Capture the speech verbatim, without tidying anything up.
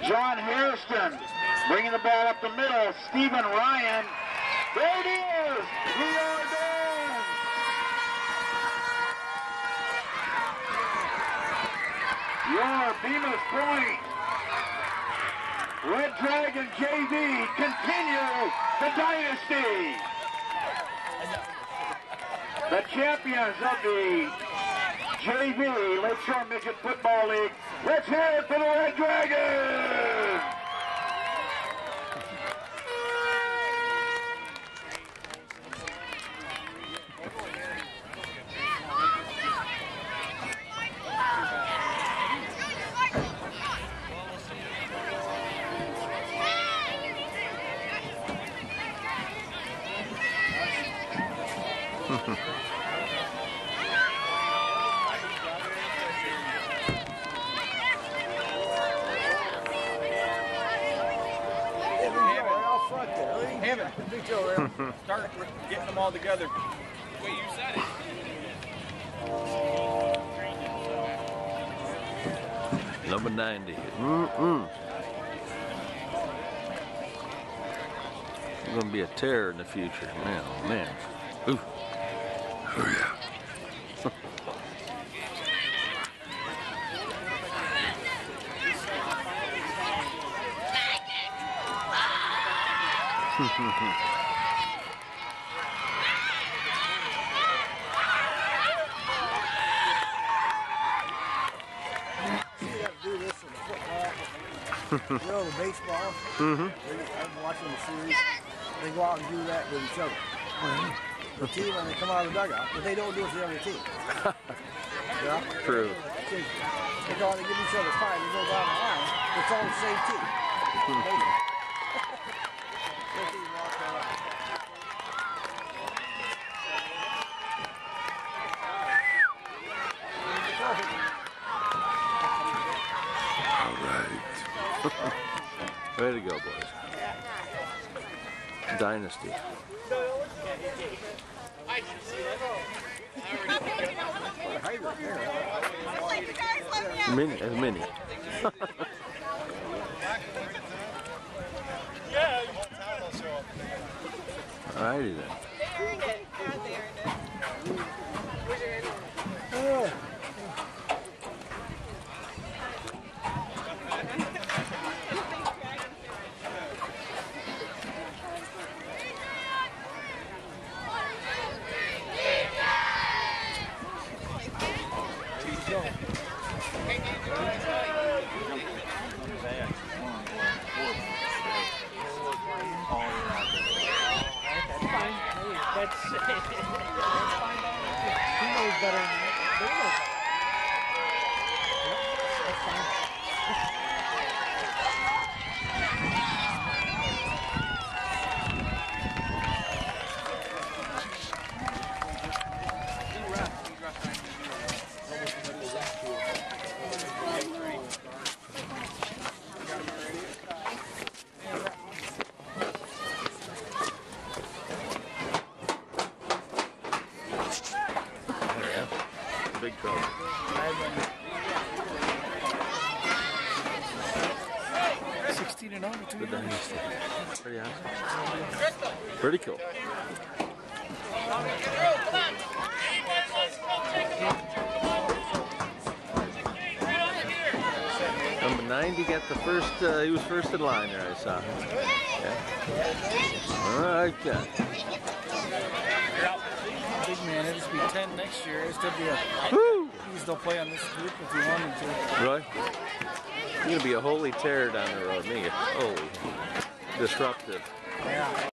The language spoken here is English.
John Hairston bringing the ball up the middle. Stephen Ryan. There it is. We are done. Your Bemis Point Red Dragon J V continue the dynasty. The champions of the J V Lakeshore Midget Football League. Let's hear it for the Red Dragons! Start getting them all together. Wait, you said it. Number ninety. Mm-mm. It's gonna be a terror in the future. Man, oh man. Ooh. Oh yeah. You know, the baseball, mm-hmm. I'm watching the series, they go out and do that with each other. Mm-hmm. The team, when they come out of the dugout, but they don't do it to the other team. Yeah? True. They, they go out and give each other five, they go down the line, it's all the same team. Baseball. Their team walks around. Way to go, boys. Dynasty. Mini, as mini. Alrighty then. That's he knows better than they know better. Yep, that's fine. Big trouble. sixteen and over, two Good years. dynasty. Pretty awesome. Pretty cool. Number ninety got the first, uh, he was first in line there, I saw. Yeah. Okay. Big man, it'll just be ten next year. It'll still be a. Woo! You still play on this group if you wanted to. Really? You're gonna be a holy terror down the road, me. Holy disruptive. Yeah.